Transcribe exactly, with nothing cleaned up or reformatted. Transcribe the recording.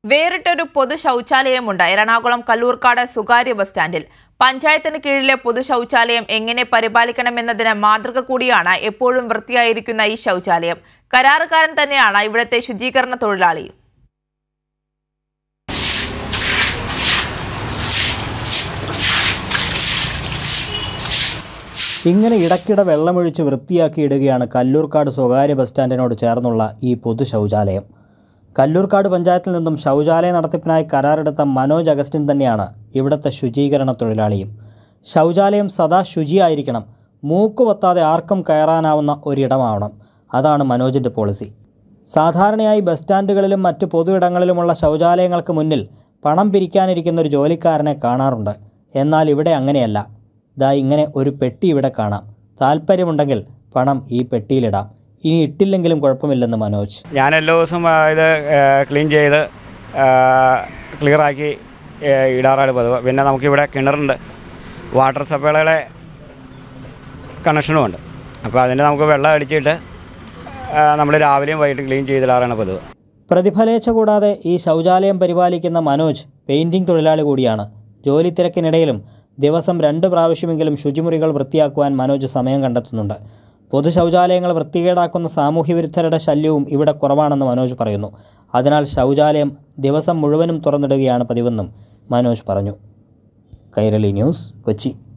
വേറിട്ടൊരു പൊതു ശൗചാലയമുണ്ട് എറണാകുളം കല്ലൂർക്കാട് സ്വകാര്യ ബസ് സ്റ്റാൻഡിൽ. പഞ്ചായത്തിന് കീഴിലെ പൊതു ശൗചാലയം എങ്ങനെ പരിപാലിക്കണമെന്നതിന് മാതൃക കൂടിയാണ് എപ്പോഴും വൃത്തിയായിരിക്കുന്ന ഈ ശൗചാലയം. കരാറുകാരൻ തന്നെയാണ് ഇവിടുത്തെ ശുചീകരണ തൊഴിലാളി. ഇങ്ങനെ ഇടയ്ക്കിടെ വെള്ളമൊഴിച്ച് വൃത്തിയാക്കിയിടുകയാണ് കല്ലൂർക്കാട് സ്വകാര്യ ബസ് സ്റ്റാൻഡിനോട് ചേർന്നുള്ള ഈ പൊതു ശൗചാലയം. കല്ലൂർക്കാട് പഞ്ചായത്തിൽ നിന്നും ശൗചാലയ നടത്തിപ്പിനായി കരാറെടുത്ത മനോജ് അഗസ്റ്റിൻ തന്നെയാണ് ഇവിടുത്തെ ശുചീകരണ തൊഴിലാളിയും. ശൗചാലയം സദാ ശുചിയായിരിക്കണം, മൂക്കുപൊത്താതെ ആർക്കും കയറാനാവുന്ന ഒരിടമാവണം. അതാണ് മനോജിൻ്റെ പോളിസി. സാധാരണയായി ബസ് സ്റ്റാൻഡുകളിലും മറ്റ് പൊതു ഇടങ്ങളിലുമുള്ള ശൗചാലയങ്ങൾക്ക് മുന്നിൽ പണം പിരിക്കാനിരിക്കുന്ന ഒരു ജോലിക്കാരനെ കാണാറുണ്ട്. എന്നാൽ ഇവിടെ അങ്ങനെയല്ല. ദാ ഇങ്ങനെ ഒരു പെട്ടി ഇവിടെ കാണാം. താല്പര്യമുണ്ടെങ്കിൽ പണം ഈ പെട്ടിയിലിടാം. ഇനി ഇട്ടില്ലെങ്കിലും കുഴപ്പമില്ലെന്ന് മനോജ്. ഞാൻ എല്ലാ ദിവസവും ഇത് ക്ലീൻ ചെയ്ത് ക്ലിയറാക്കി ഇടാറാണ് പതിവ്. പിന്നെ നമുക്കിവിടെ കിണറുണ്ട്, വാട്ടർ സപ്ലൈയുടെ കണക്ഷനുമുണ്ട്. അപ്പോൾ അതിന് നമുക്ക് വെള്ളം അടിച്ചിട്ട് നമ്മൾ രാവിലെയും വൈകിട്ട് ക്ലീൻ ചെയ്തിടാറാണ് പതിവ്. പ്രതിഫലേച്ഛ കൂടാതെ ഈ ശൗചാലയം പരിപാലിക്കുന്ന മനോജ് പെയിൻറ്റിംഗ് തൊഴിലാളി കൂടിയാണ്. ജോലി തിരക്കിനിടയിലും ദിവസം രണ്ട് പ്രാവശ്യമെങ്കിലും ശുചിമുറികൾ വൃത്തിയാക്കുവാൻ മനോജ് സമയം കണ്ടെത്തുന്നുണ്ട്. പൊതു ശൗചാലയങ്ങൾ വൃത്തികേടാക്കുന്ന സാമൂഹ്യവിരുദ്ധരുടെ ശല്യവും ഇവിടെ കുറവാണെന്ന് മനോജ് പറയുന്നു. അതിനാൽ ശൗചാലയം ദിവസം മുഴുവനും തുറന്നിടുകയാണ് പതിവെന്നും മനോജ് പറഞ്ഞു. കൈരളി ന്യൂസ്, കൊച്ചി.